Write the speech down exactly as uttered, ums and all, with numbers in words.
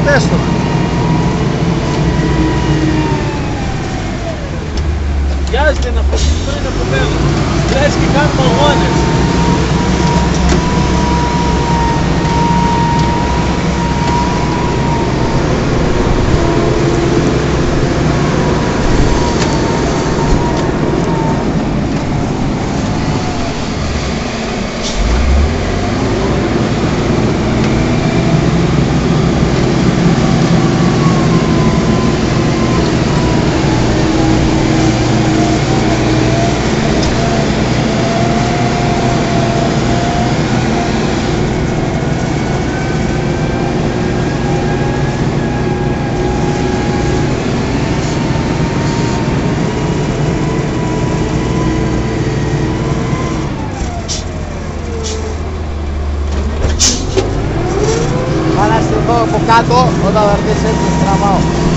τεστ το. Βιάζεται να φωτιστούν από μένα. Λες και κάνουμε αγώνες. Από κάτω, όταν θα έρθεις έτσι στραβάω.